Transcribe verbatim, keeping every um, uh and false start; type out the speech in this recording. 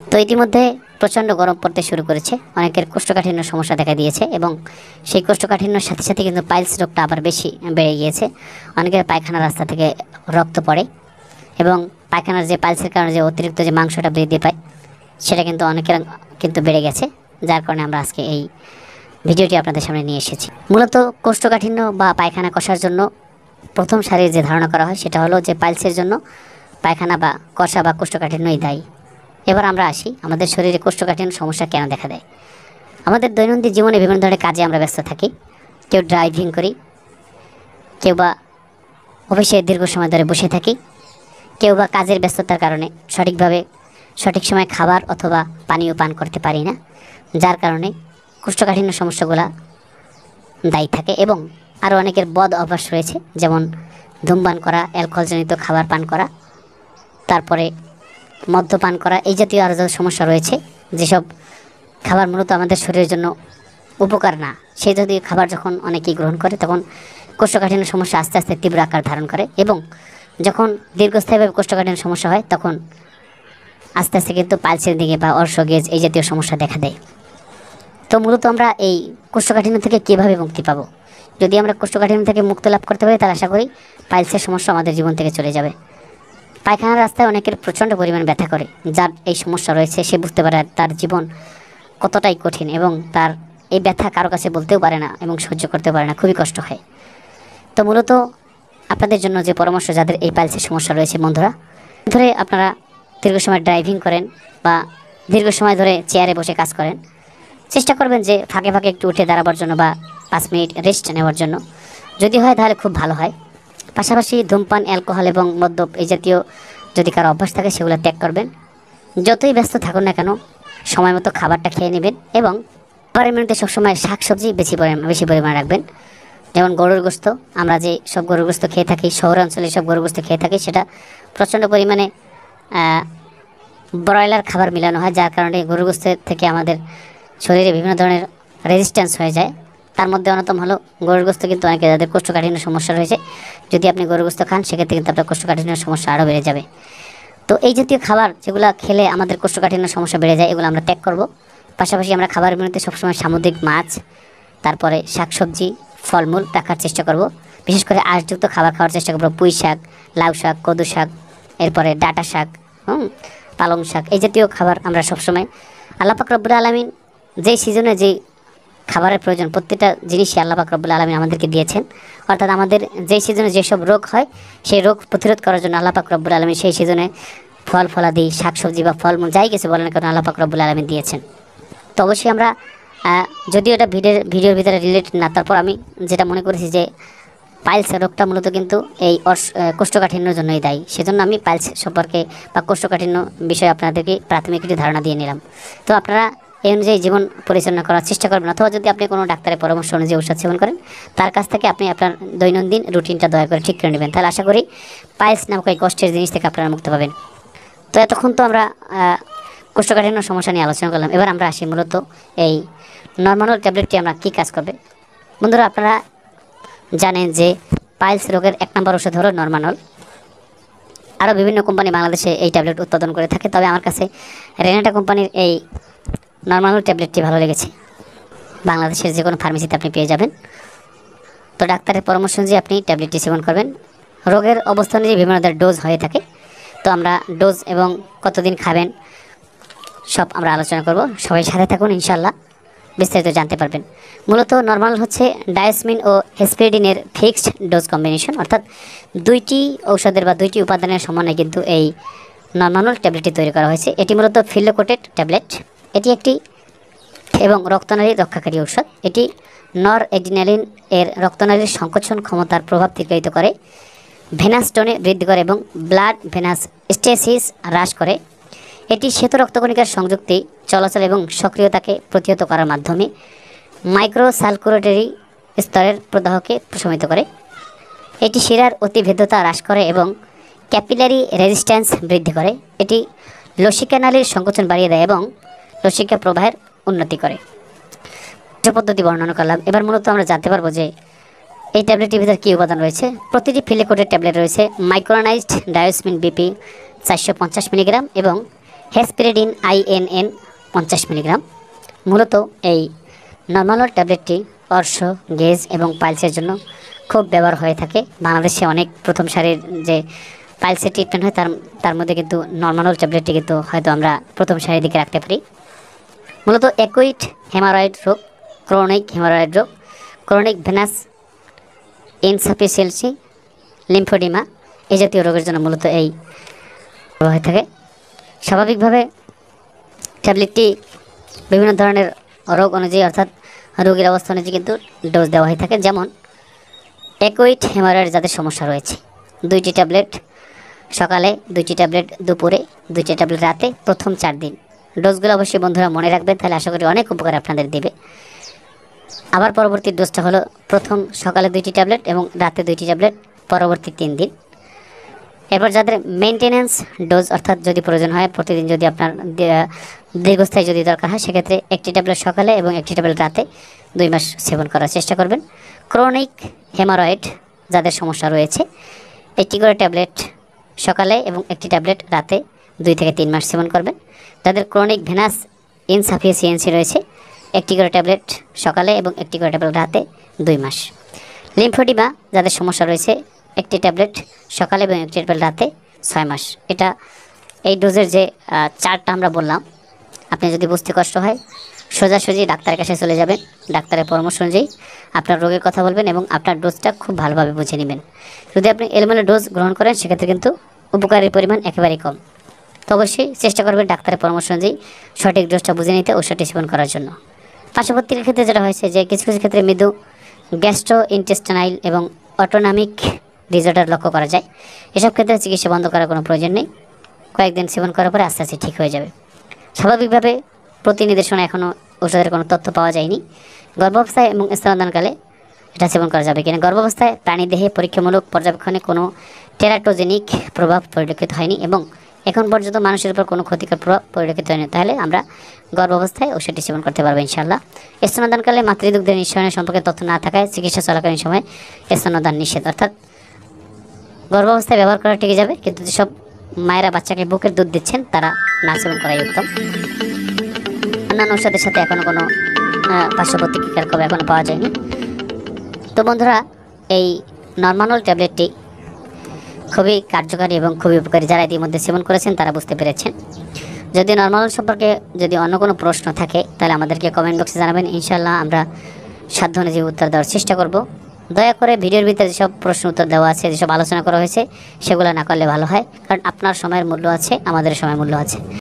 তো ইতিমধ্যে প্রচণ্ড গরম পড়তে শুরু করেছে, অনেকের কোষ্ঠকাঠিন্য সমস্যা দেখা দিয়েছে এবং সেই কোষ্ঠকাঠিন্যর সাথে সাথে কিন্তু পাইলস রোগটা আবার বেশি বেড়ে গিয়েছে। অনেকের পায়খানা রাস্তা থেকে রক্ত পড়ে এবং পায়খানার যে পাইলসের কারণে যে অতিরিক্ত যে মাংসটা বৃদ্ধি পায় সেটা কিন্তু অনেকের কিন্তু বেড়ে গেছে, যার কারণে আমরা আজকে এই ভিডিওটি আপনাদের সামনে নিয়ে এসেছি। মূলত কোষ্ঠকাঠিন্য বা পায়খানা কষার জন্য প্রথম সারির যে ধারণা করা হয় সেটা হলো যে পাইলসের জন্য পায়খানা বা কষা বা কোষ্ঠকাঠিন্যই দায়ী। এবার আমরা আসি আমাদের শরীরে কোষ্ঠকাঠিন্য সমস্যা কেন দেখা দেয়। আমাদের দৈনন্দিন জীবনে বিভিন্ন ধরনের কাজে আমরা ব্যস্ত থাকি, কেউ ড্রাইভিং করি, কেউ বা অফিসে দীর্ঘ সময় ধরে বসে থাকি, কেউ বা কাজের ব্যস্ততার কারণে সঠিকভাবে সঠিক সময় খাবার অথবা পানীয় পান করতে পারি না, যার কারণে কোষ্ঠকাঠিন্য সমস্যাগুলো দায়ী থাকে। এবং আরও অনেকের বদ অভ্যাস রয়েছে, যেমন ধূমপান করা, অ্যালকোহলজনিত খাবার পান করা, তারপরে মদ্যপান করা, এই জাতীয় আরও সমস্যা রয়েছে যেসব খাবার মূলত আমাদের শরীরের জন্য উপকার না, সেই জাতীয় খাবার যখন অনেকেই গ্রহণ করে তখন কোষ্ঠকাঠিন্য সমস্যা আস্তে আস্তে তীব্র আকার ধারণ করে এবং যখন দীর্ঘস্থায়ীভাবে কোষ্ঠকাঠিন্য সমস্যা হয় তখন আস্তে আস্তে কিন্তু পালসের দিকে বা অর্শ গেজ এই জাতীয় সমস্যা দেখা দেয়। তো মূলত আমরা এই কোষ্ঠকাঠিন্য থেকে কীভাবে মুক্তি পাবো? যদি আমরা কোষ্ঠকাঠিন্য থেকে মুক্তি লাভ করতে পারি তাহলে আশা করি পাইলসের সমস্যা আমাদের জীবন থেকে চলে যাবে। পায়খানার রাস্তায় অনেকের প্রচণ্ড পরিমাণ ব্যথা করে, যার এই সমস্যা রয়েছে সে বুঝতে পারে তার জীবন কতটাই কঠিন এবং তার এই ব্যথা কারো কাছে বলতেও পারে না এবং সহ্য করতে পারে না, খুবই কষ্ট হয়। তো মূলত আপনাদের জন্য যে পরামর্শ, যাদের এই পাইলসের সমস্যা রয়েছে বন্ধুরা, ধরে আপনারা দীর্ঘ সময় ড্রাইভিং করেন বা দীর্ঘ সময় ধরে চেয়ারে বসে কাজ করেন, চেষ্টা করবেন যে ফাঁকে ফাঁকে একটু উঠে দাঁড়াবার জন্য বা পাঁচ মিনিট রেস্ট নেওয়ার জন্য। যদি হয় তাহলে খুব ভালো হয়। পাশাপাশি ধূমপান, অ্যালকোহল এবং মদ্যপ এই জাতীয় যদি কারো অভ্যাস থাকে সেগুলো ত্যাগ করবেন। যতই ব্যস্ত থাকুন না কেন সময় মতো খাবারটা খেয়ে নেবেন এবং খাবারের মেনুতে সবসময় শাকসবজি বেশি পরিমাণ বেশি পরিমাণে রাখবেন। যেমন গরুর গোস্ত, আমরা যে সব গরুর গোস্ত খেয়ে থাকি, শহরাঞ্চলে সব গরুর গোস্ত খেয়ে থাকি, সেটা প্রচণ্ড পরিমাণে ব্রয়লার খাবার মিলানো হয়, যার কারণে গরুর গোস্তের থেকে আমাদের শরীরে বিভিন্ন ধরনের রেজিস্ট্যান্স হয়ে যায়। তার মধ্যে অন্যতম হলো গরুর গোস্ত। কিন্তু অনেকে যাদের কোষ্ঠকাঠিন্য সমস্যা রয়েছে, যদি আপনি গরুর গোস্ত খান সেক্ষেত্রে কিন্তু আপনার কোষ্ঠকাঠিন্য সমস্যা আরও বেড়ে যাবে। তো এই জাতীয় খাবার যেগুলো খেলে আমাদের কোষ্ঠকাঠিন্য সমস্যা বেড়ে যায়, এগুলো আমরা ত্যাগ করব। পাশাপাশি আমরা খাবারের মেনুতে সবসময় সামুদ্রিক মাছ, তারপরে শাকসবজি, ফলমূল রাখার চেষ্টা করব। বিশেষ করে আঁশযুক্ত খাবার খাওয়ার চেষ্টা করব। পুঁই শাক, লাউ শাক, কদু শাক, এরপরে ডাঁটা শাক, হুম পালং শাক, এই জাতীয় খাবার আমরা সবসময়, আল্লাহ পাক রব্বুল আলামিন যেই সিজনে যেই খাবারের প্রয়োজন প্রত্যেকটা জিনিসই আল্লাহ পাক রব্বুল আলামিন আমাদেরকে দিয়েছেন। অর্থাৎ আমাদের যেই সিজনে যেসব রোগ হয় সেই রোগ প্রতিরোধ করার জন্য আল্লাহ পাক রব্বুল আলামিন সেই সিজনে ফল ফলাদি, শাকসবজি বা ফলমূল যাই কিছু বলেন না কেন আল্লাহ পাক রব্বুল আলামিন দিয়েছেন। তো অবশ্যই আমরা যদিও এটা ভিডিওর ভিডিওর ভিতরে রিলেটেড না, তারপর আমি যেটা মনে করেছি যে পাইলস রোগটা মূলত কিন্তু এই কোষ্ঠকাঠিন্যর জন্যই দায়ী, সেজন্য আমি পাইলস সম্পর্কে বা কোষ্ঠকাঠিন্য বিষয়ে আপনাদেরকে প্রাথমিক একটি ধারণা দিয়ে নিলাম। তো আপনারা এই অনুযায়ী জীবন পরিচালনা করার চেষ্টা করবেন, অথবা যদি আপনি কোনো ডাক্তারের পরামর্শ অনুযায়ী ঔষধ সেবন করেন তার কাছ থেকে আপনি আপনার দৈনন্দিন রুটিনটা দয়া করে ঠিক করে নেবেন, তাহলে আশা করি পাইলস নামক এই কষ্টের জিনিস থেকে আপনারা মুক্ত পাবেন। তো এতক্ষণ তো আমরা কোষ্ঠকাঠিন্য সমস্যা নিয়ে আলোচনা করলাম, এবার আমরা আসি মূলত এই নরমানল ট্যাবলেটটি আমরা কী কাজ করবে। বন্ধুরা, আপনারা জানেন যে পাইলস রোগের এক নম্বর ওষুধ হলো নরমানল। আরও বিভিন্ন কোম্পানি বাংলাদেশে এই ট্যাবলেট উৎপাদন করে থাকে, তবে আমার কাছে রেনাটা কোম্পানির এই নরমানল ট্যাবলেটটি ভালো লেগেছে। বাংলাদেশের যে কোনো ফার্মেসিতে আপনি পেয়ে যাবেন। তো ডাক্তারের পরামর্শ অনুযায়ী আপনি ট্যাবলেটটি সেবন করবেন। রোগের অবস্থা অনুযায়ী বিভিন্ন ধরনের ডোজ হয়ে থাকে, তো আমরা ডোজ এবং কতদিন খাবেন সব আমরা আলোচনা করব। সবাই সাথে থাকুন, ইনশাল্লাহ বিস্তারিত জানতে পারবেন। মূলত নরমাল হচ্ছে ডায়াসমিন ও হেসপেরিডিনের ফিক্সড ডোজ কম্বিনেশন, অর্থাৎ দুইটি ঔষধের বা দুইটি উপাদানের সমন্বয়ে কিন্তু এই নরমানল ট্যাবলেটটি তৈরি করা হয়েছে। এটি মূলত ফিল্ড কোটেড ট্যাবলেট। এটি একটি এবং রক্তনালী রক্ষাকারী ঔষধ। এটি নর এডিনালিন এর রক্তনালীর সংকোচন ক্ষমতার প্রভাব তীব্রায়িত করে, ভেনাস টোনে বৃদ্ধি করে এবং ব্লাড ভেনাস স্টেসিস হ্রাস করে। এটি শ্বেত রক্তকণিকার সংযুক্তি চলাচল এবং সক্রিয়তাকে প্রতিহত করার মাধ্যমে মাইক্রোসার্কুলেটরি স্তরের প্রদাহকে প্রশমিত করে। এটি শিরার অতিভেদ্যতা হ্রাস করে এবং ক্যাপিলারি রেজিস্ট্যান্স বৃদ্ধি করে। এটি লসিকা নালীর সংকোচন বাড়িয়ে দেয় এবং লসিকা প্রবাহের উন্নতি করে। যে পদ্ধতি বর্ণনা করলাম, এবার মূলত আমরা জানতে পারবো যে এই ট্যাবলেটটির ভিতরে কী উপাদান রয়েছে। প্রতিটি ফিল্ড কোটেড ট্যাবলেট রয়েছে মাইক্রোনাইজড ডায়োসমিন বিপি চারশো পঞ্চাশ মিলিগ্রাম এবং হেসপিরিডিন আইএনএন পঞ্চাশ মিলিগ্রাম। মূলত এই নর্মালল ট্যাবলেটটি অর্শ, গেজ এবং পাইলসের জন্য খুব ব্যবহার হয়ে থাকে। বাংলাদেশে অনেক প্রথম সারির যে পাইলসের ট্রিটমেন্ট হয় তার তার মধ্যে কিন্তু নর্মালল ট্যাবলেটটি কিন্তু হয়তো আমরা প্রথম সারির দিকে রাখতে পারি। মূলত অ্যাকুইট হেমারয়েড রোগ, ক্রনিক হেমারয়েড রোগ, ক্রনিক ভেনাস ইনসাফিসিয়েন্সি, লিম্ফোডিমা এই জাতীয় রোগের জন্য মূলত এই হয়ে থাকে। স্বাভাবিকভাবে ট্যাবলেটটি বিভিন্ন ধরনের রোগ অনুযায়ী অর্থাৎ রোগীর অবস্থা অনুযায়ী কিন্তু ডোজ দেওয়া হয়ে থাকে। যেমন অ্যাকুইট হেমারয়েড যাদের সমস্যা রয়েছে, দুইটি ট্যাবলেট সকালে, দুইটি ট্যাবলেট দুপুরে, দুইটি ট্যাবলেট রাতে, প্রথম চার দিন। ডোজগুলো অবশ্যই বন্ধুরা মনে রাখবেন, তাহলে আশা করি অনেক উপকার আপনাদের দেবে। আবার পরবর্তী ডোজটা হলো প্রথম সকালে দুইটি ট্যাবলেট এবং রাতে দুইটি ট্যাবলেট পরবর্তী তিন দিন। এরপর যাদের মেনটেন্যান্স ডোজ অর্থাৎ যদি প্রয়োজন হয় প্রতিদিন, যদি আপনার দীর্ঘস্থায়ী যদি দরকার হয়, সেক্ষেত্রে একটি ট্যাবলেট সকালে এবং একটি ট্যাবলেট রাতে দুই মাস সেবন করার চেষ্টা করবেন। ক্রনিক হেমারয়েড যাদের সমস্যা রয়েছে, একটি করে ট্যাবলেট সকালে এবং একটি ট্যাবলেট রাতে দুই থেকে তিন মাস সেবন করবেন। যাদের ক্রনিক ভেনাস ইনসাফিসিয়েন্সি রয়েছে, একটি করে ট্যাবলেট সকালে এবং একটি করে ট্যাবলেট রাতে দুই মাস। লিম্ফোডিমা যাদের সমস্যা রয়েছে, একটি ট্যাবলেট সকালে এবং একটি ট্যাবলেট রাতে ছয় মাস। এটা এই ডোজের যে চার্টটা আমরা বললাম, আপনি যদি বুঝতে কষ্ট হয় সোজাসুজি ডাক্তারের কাছে চলে যাবেন, ডাক্তারের পরামর্শ অনুযায়ী আপনার রোগের কথা বলবেন এবং আপনার ডোজটা খুব ভালোভাবে বুঝে নেবেন। যদি আপনি এলোমেলো ডোজ গ্রহণ করেন সেক্ষেত্রে কিন্তু উপকারের পরিমাণ একেবারেই কম। তো অবশ্যই চেষ্টা করবেন ডাক্তারের পরামর্শ অনুযায়ী সঠিক ডোজটা বুঝে নিতে, ঔষধটি সেবন করার জন্য। পার্শ্ববর্তীর ক্ষেত্রে যেটা হয়েছে যে কিছু কিছু ক্ষেত্রে মৃদু গ্যাস্ট্রো ইন্টেস্টাইনাল এবং অটোনমিক ডিসঅর্ডার লক্ষ্য করা যায়। এসব ক্ষেত্রে চিকিৎসা বন্ধ করার কোনো প্রয়োজন নেই, কয়েকদিন সেবন করার পরে আস্তে আস্তে ঠিক হয়ে যাবে। স্বাভাবিকভাবে প্রতি নির্দেশনা এখনও ওষুধের কোনো তথ্য পাওয়া যায়নি। গর্ভাবস্থায় এবং স্তনদানকালে এটা সেবন করা যাবে কিনা, গর্ভাবস্থায় প্রাণীদেহে পরীক্ষামূলক পর্যবেক্ষণে কোনো টেরাটোজেনিক প্রভাব পরিলক্ষিত হয়নি এবং এখন পর্যন্ত মানুষের উপর কোনো ক্ষতিকর প্রভাব পরিলক্ষিত হয়নি, তাহলে আমরা গর্ভাবস্থায় ওষুধটি সেবন করতে পারবো ইনশাআল্লাহ। স্তনদানকালে মাতৃদুগ্ধের নিঃসরণের সম্পর্কে তথ্য না থাকায় চিকিৎসা চলাকালীন সময় স্তনদান নিষেধ, অর্থাৎ গর্ভাবস্থায় ব্যবহার করা ঠিক যাবে, কিন্তু যেসব মায়েরা বাচ্চাকে বুকের দুধ দিচ্ছেন তারা না সেবন করাই উত্তম। অন্যান্য ওষুধের সাথে এখনও কোনো পার্শ্ব প্রতিক্রিয়ার খবর এখনও পাওয়া যায়নি। তো বন্ধুরা, এই নর্মানল ট্যাবলেটটি খুবই কার্যকারী এবং খুবই উপকারী। যারা ইতিমধ্যে সেবন করেছেন তারা বুঝতে পেরেছেন। যদি নর্মানল সম্পর্কে যদি অন্য কোনো প্রশ্ন থাকে তাহলে আমাদেরকে কমেন্ট বক্সে জানাবেন, ইনশাআল্লাহ আমরা সাধ্য অনুযায়ী উত্তর দেওয়ার চেষ্টা করব। দয়া করে ভিডিওর ভিতরে যেসব প্রশ্ন উত্তর দেওয়া আছে, যেসব আলোচনা করা হয়েছে সেগুলো না করলে ভালো হয়, কারণ আপনার সময়ের মূল্য আছে, আমাদের সময়ের মূল্য আছে।